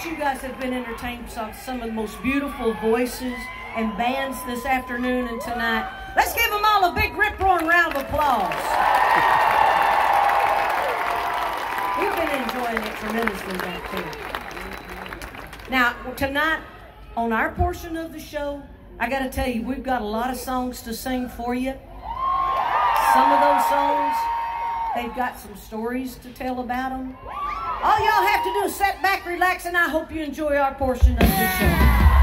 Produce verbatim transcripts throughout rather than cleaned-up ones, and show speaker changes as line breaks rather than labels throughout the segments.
trust you guys have been entertained by some of the most beautiful voices and bands this afternoon and tonight. Let's give them all a big rip-roaring round of applause. We've been enjoying it tremendously back here. Now, tonight, on our portion of the show, I got to tell you, we've got a lot of songs to sing for you. Some of those songs, they've got some stories to tell about them. All y'all have to do is sit back, relax, and I hope you enjoy our portion of the show.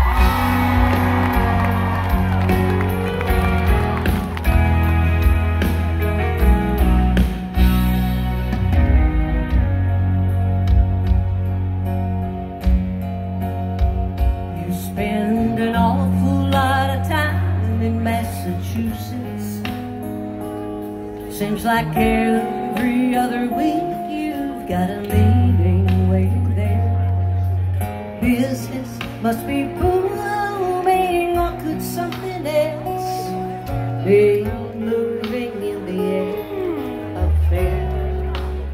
You spend an awful lot of time in Massachusetts. Seems like every other week you've got a meeting waiting there. Business must be booming, or could something else be moving in the air up there?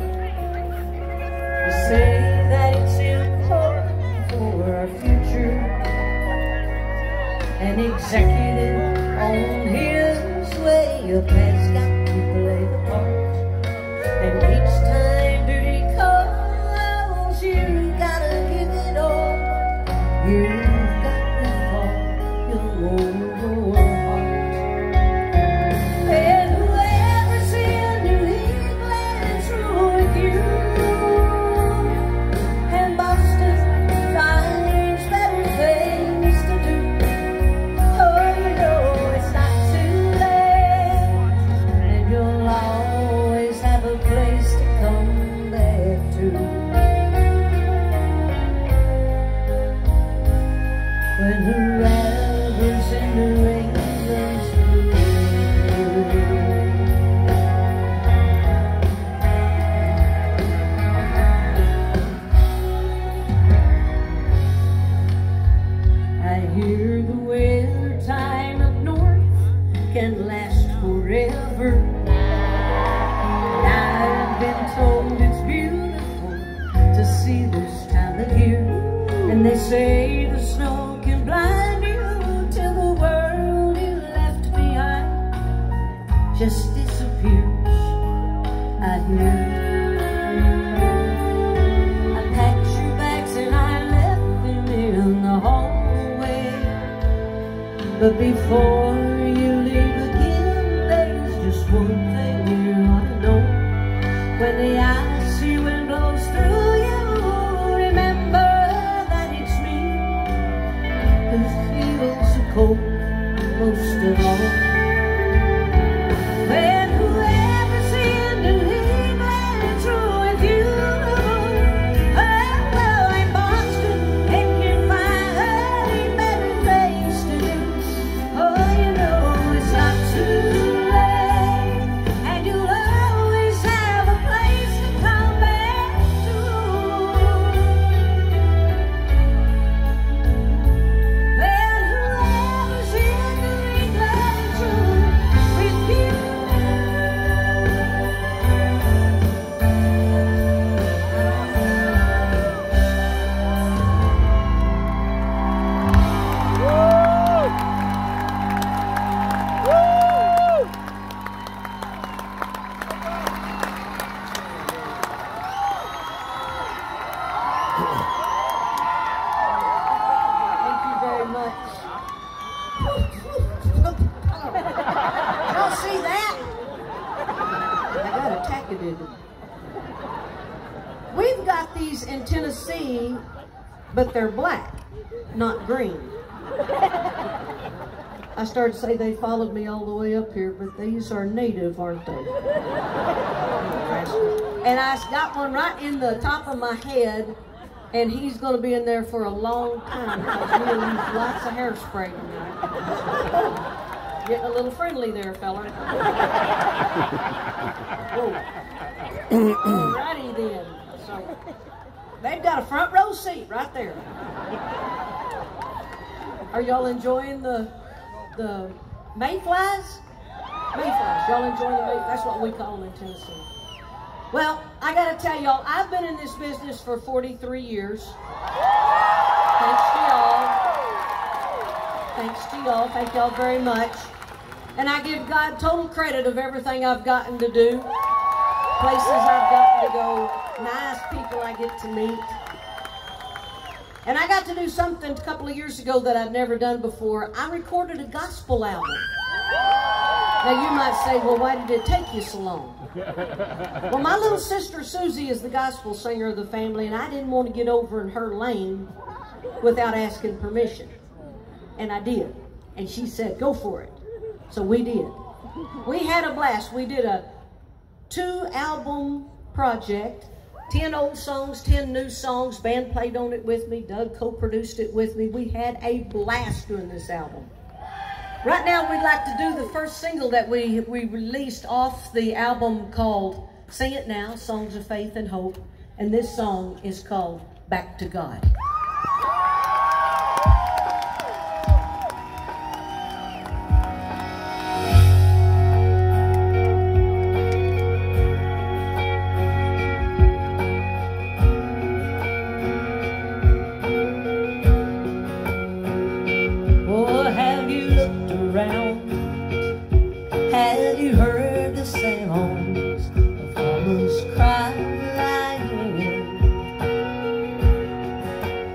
You say that it's important for our future. An executive on his way up has got to play the part, and each time duty calls, you gotta give it all. You've got to follow your own heart. And whoever's in New England's through with you, and Boston finds better things to do. Oh, you know it's not too late, and you'll always have a place to come back to. When whoever's in New England's through. I hear the winter time up north can last forever. I've been told it's beautiful to see this time of year, and they say the snow can blind you till the world you left behind just disappears. I hear I packed your bags and I left them in the hallway, but before you leave again, there's just one thing you ought to know. When the icy wind blows through you, remember that it's me who feels the cold most of all. When whoever's in New England's through with you, oh, well, in Boston, they can find a better things to do. Oh, you know it's not too late, and you'll always have a place to come back to. When whoever's in New England's through with you. Thank you very much. Y'all see that? I got attacked it. We've got these in Tennessee, but they're black, not green. I started to say they followed me all the way up here, but these are native, aren't they? And I got one right in the top of my head, and he's going to be in there for a long time because we use lots of hairspray tonight. Getting a little friendly there, fella. Whoa. Alrighty then. So they've got a front row seat right there. Are y'all enjoying the the mayflies? Mayflies. Y'all enjoying the mayflies? That's what we call them in Tennessee. Well, I got to tell y'all, I've been in this business for forty-three years. Thanks to y'all. Thanks to y'all. Thank y'all very much. And I give God total credit of everything I've gotten to do. Places I've gotten to go. Nice people I get to meet. And I got to do something a couple of years ago that I'd never done before. I recorded a gospel album. Now you might say, well, why did it take you so long? Well, my little sister Susie is the gospel singer of the family, and I didn't want to get over in her lane without asking permission. And I did. And she said, go for it. So we did. We had a blast. We did a two-album project. Ten old songs, ten new songs. Band played on it with me. Doug co-produced it with me. We had a blast doing this album. Right now, we'd like to do the first single that we, we released off the album called Sing It Now, Songs of Faith and Hope. And this song is called Back to God.
Have you heard the sounds of farmers crying?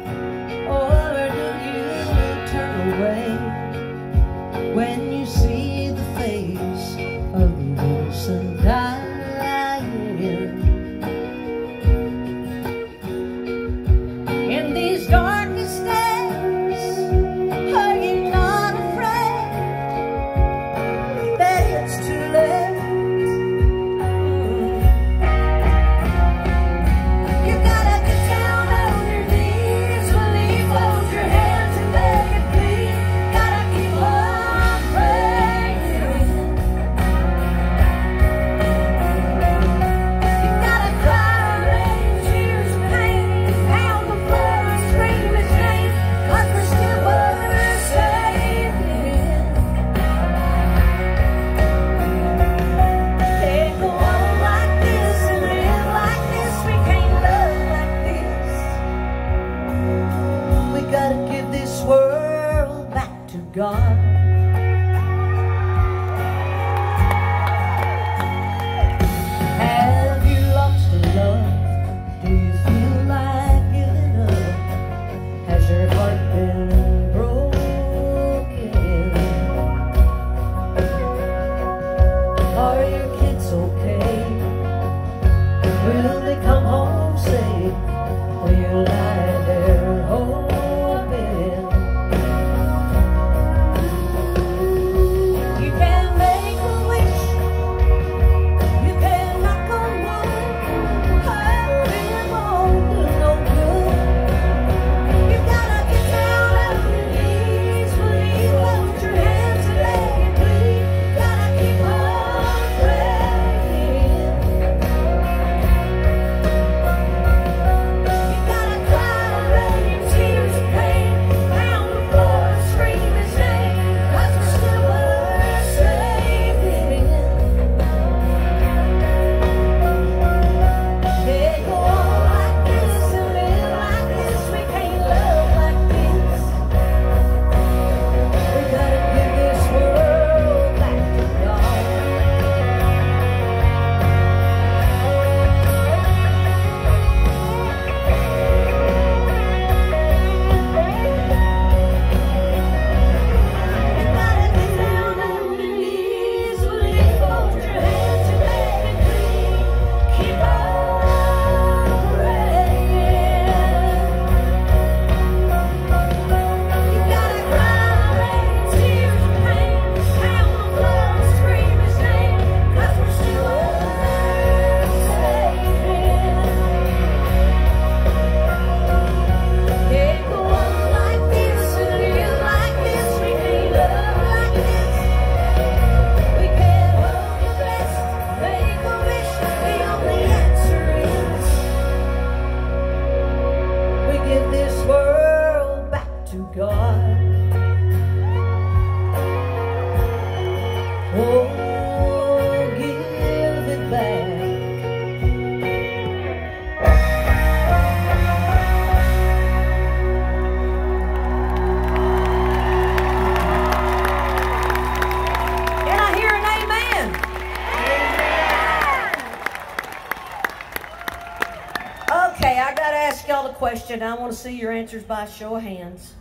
ask y'all a question. I want to see your answers by a show of hands.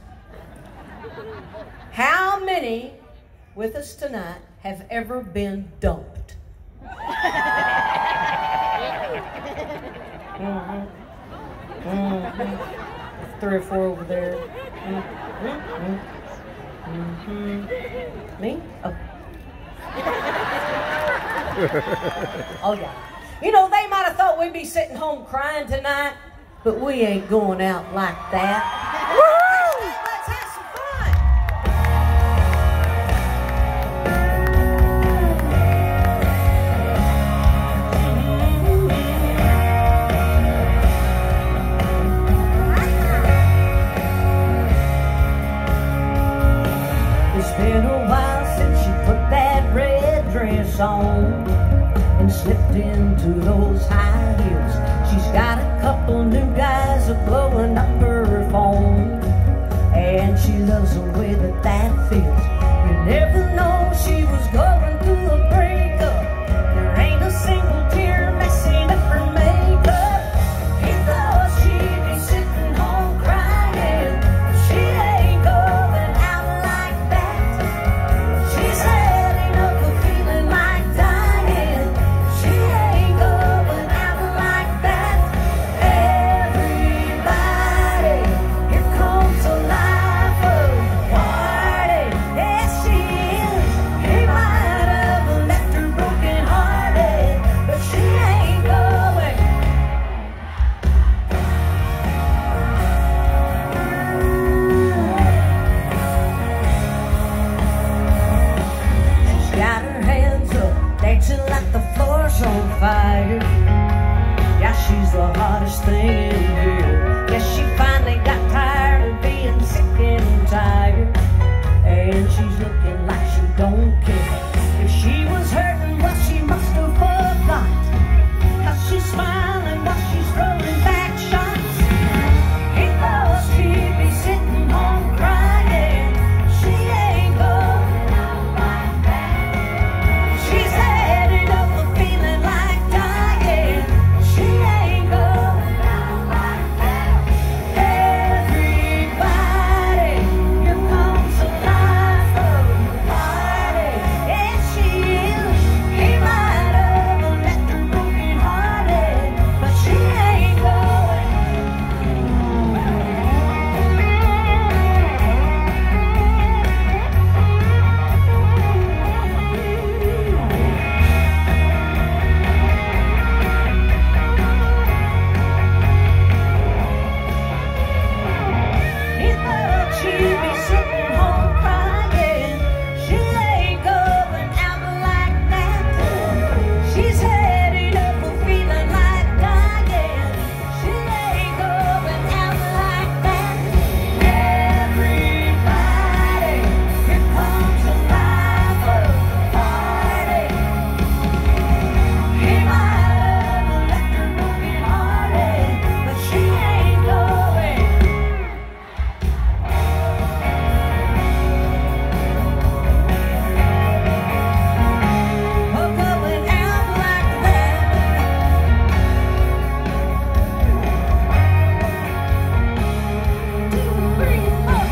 How many with us tonight have ever been dumped? Mm-hmm. Mm-hmm. Three or four over there. Mm-hmm. Mm-hmm. Me? Oh. Oh, yeah. You know, they might have thought we'd be sitting home crying tonight, but we ain't going out like that. Woo! Let's have some fun. It's been a while since she put that red dress on and slipped into those high heels. She's got a couple new guys are blowing up her phone, and she loves the way that that feels. You never know she was going through a breakup. There ain't a single tear messing up her makeup. He thought she'd be sitting home crying. She ain't going out like that. She's had enough of feeling like dying. She ain't going out like that. Everybody, here comes a life of party. Yes, she is. He might have left her broken hearted, but she ain't going. She's got her hands up, dancing like the floor's on fire. Yeah, she's the hottest thing in here. Yes, she finally got tired of being sick and tired, and she's looking like she don't care. If she was hurting, well, she must have forgot, 'cause she's smiling while she's throwing back shots. He thought she'd be sitting home crying. She ain't going out like that. She's had enough of feeling like dying. She ain't going out like that. Everybody, here comes a life of party. Yes, she is. He might have left her broken hearted, but she ain't going. He thought she'd be sitting home crying. She ain't going out like that. She's had enough of feeling like dying. She ain't going out like that. Everybody, here comes a life of party. He might have left her broken hearted, but she ain't going. I'm going out like that. Two, three, four.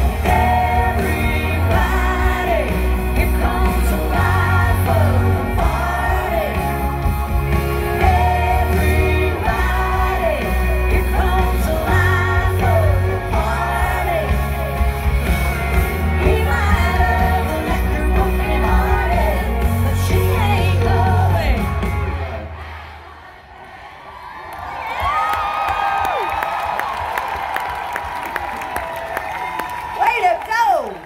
Everybody, here comes a life of party. Everybody, here comes a life of party. He might have left her broken hearted, but she ain't going. Way to go!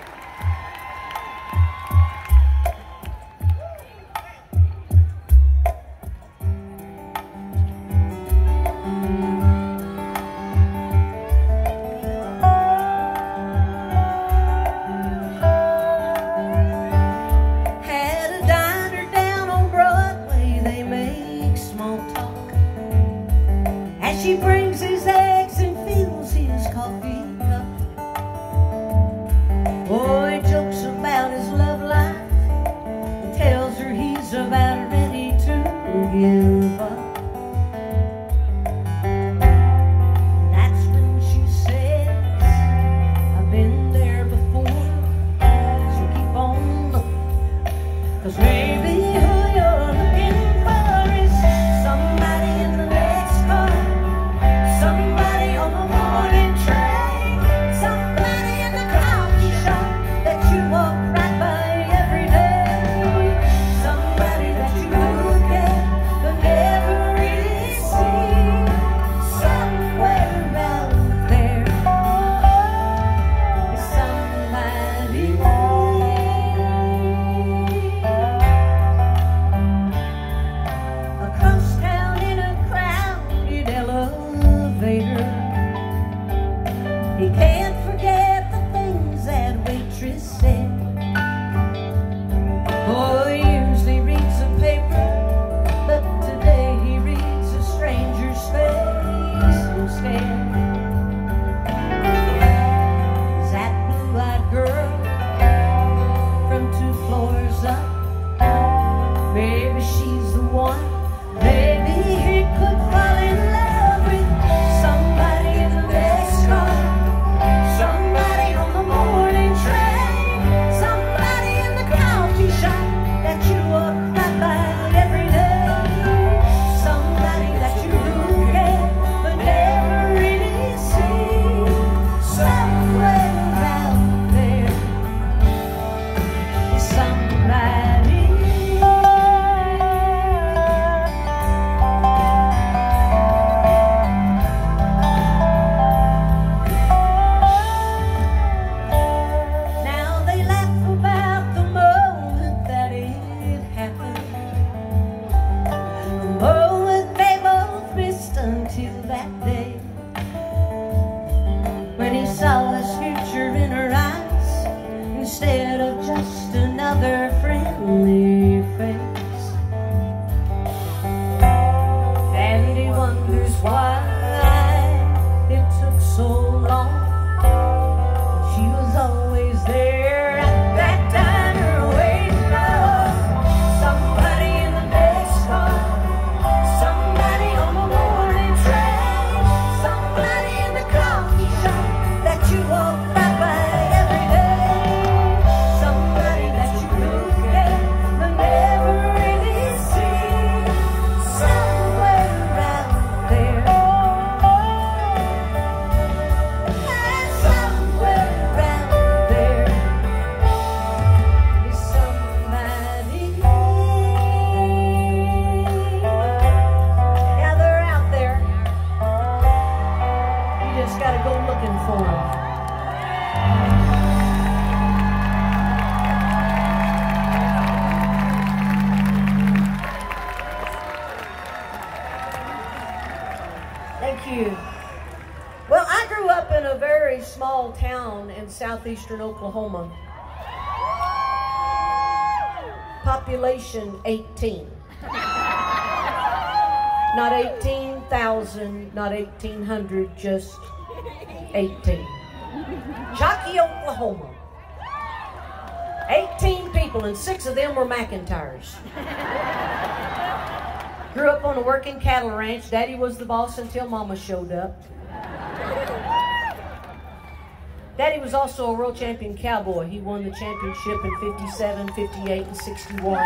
Had a diner down on Broadway, they make small talk as she brings his eggs and fills his coffee cup. Boy jokes about his love life and tells her he's about ready to give up. That's was there at that diner waiting up. Somebody in the next car, somebody on the morning train, somebody in the coffee shop that you walk right by every day, somebody that you look at but never really see, somewhere around there, and somewhere around there is somebody. Yeah, they're out there. You just gotta go looking for them. Thank you. Well, I grew up in a very small town in southeastern Oklahoma. Population eighteen. Not eighteen thousand, not eighteen hundred, just eighteen. Chalky, Oklahoma. eighteen people, and six of them were McIntyres. Grew up on a working cattle ranch. Daddy was the boss until Mama showed up. Daddy was also a world champion cowboy. He won the championship in fifty-seven, fifty-eight, and sixty-one.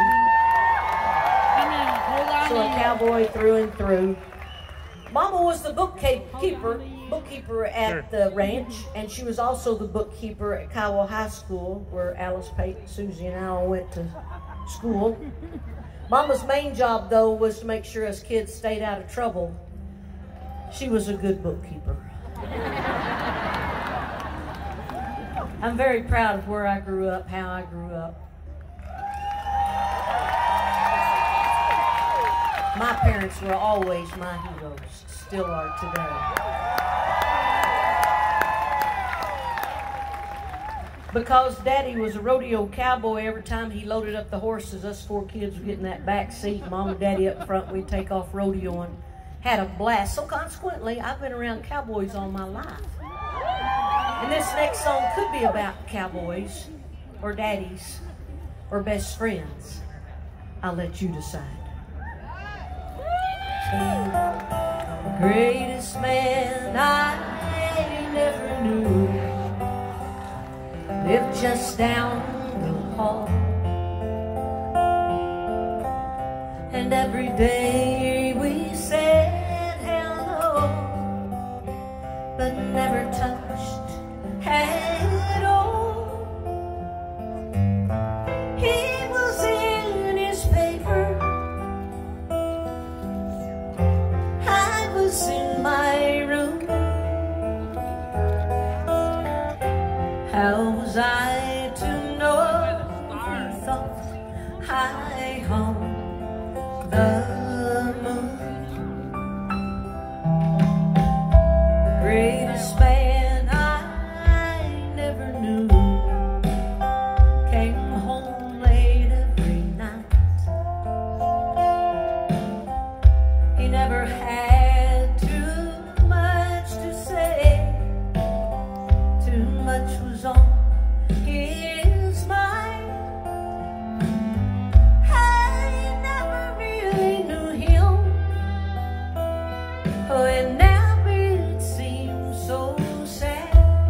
So a cowboy through and through. Mama was the bookkeeper, bookkeeper at the ranch, and she was also the bookkeeper at Kiowa High School, where Alice, Peyton, Susie, and I all went to school. Mama's main job, though, was to make sure us kids stayed out of trouble. She was a good bookkeeper. I'm very proud of where I grew up, how I grew up. My parents were always my heroes, still are today. Because Daddy was a rodeo cowboy, every time he loaded up the horses, us four kids would get in that back seat, Mom and Daddy up front, we'd take off rodeoing. Had a blast. So consequently, I've been around cowboys all my life. And this next song could be about cowboys, or daddies, or best friends. I'll let you decide. The greatest man I never knew lived just down the hall, and every day we said hello, but never touched at all. He was in his paper, I was in my room. How was I to know he thought I hung the moon? The greatest man I never knew came home late every night. He never had too much to say, too much was on his mind. I never really knew him, oh, and now it seems so sad.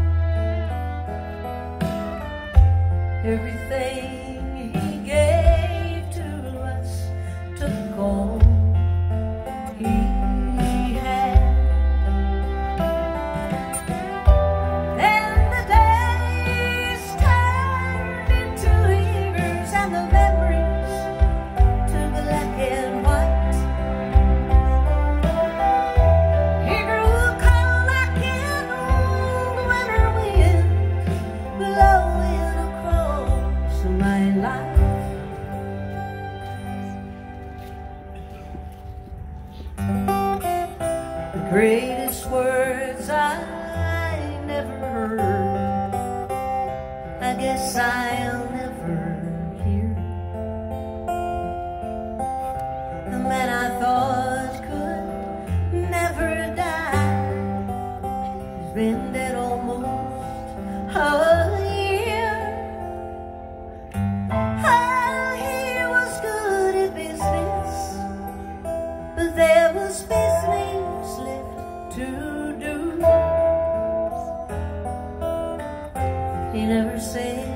Everything he gave to us took all he had. And the days turned into years, and the memories to black and white. He grew cold like an old winter wind, blowing across my life. The greatest words I never heard, I guess I'll never hear. The man I thought could never die has been dead almost a year. to do. He never said